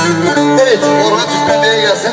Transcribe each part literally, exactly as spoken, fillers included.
Evet, Orhan Türkmen Bey'e gelsin.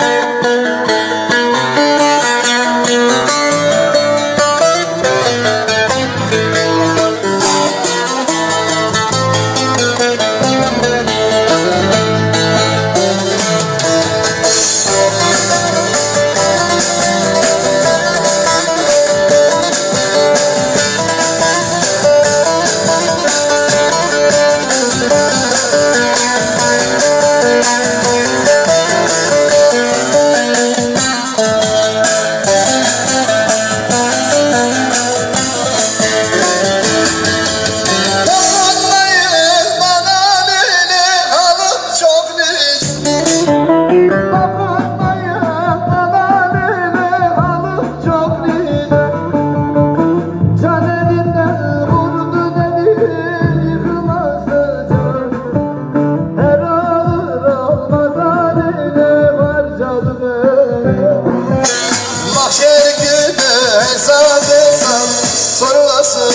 Mahşer günü hesap hesap sorulasın,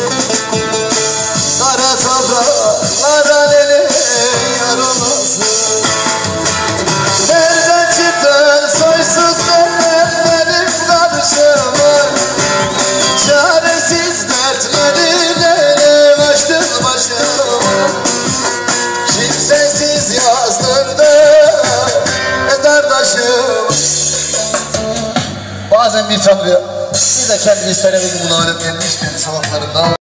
kara topraklara eli yarılasın. Nereden çıktın soysuz benim karşıma, çaresiz dertlerimle açtın başıma. Kimsesiz yazdırdım mezardaşım. Bazen bir tanrı, bir de kendini sevemedim, bunu alet gelmişken sokaklarında.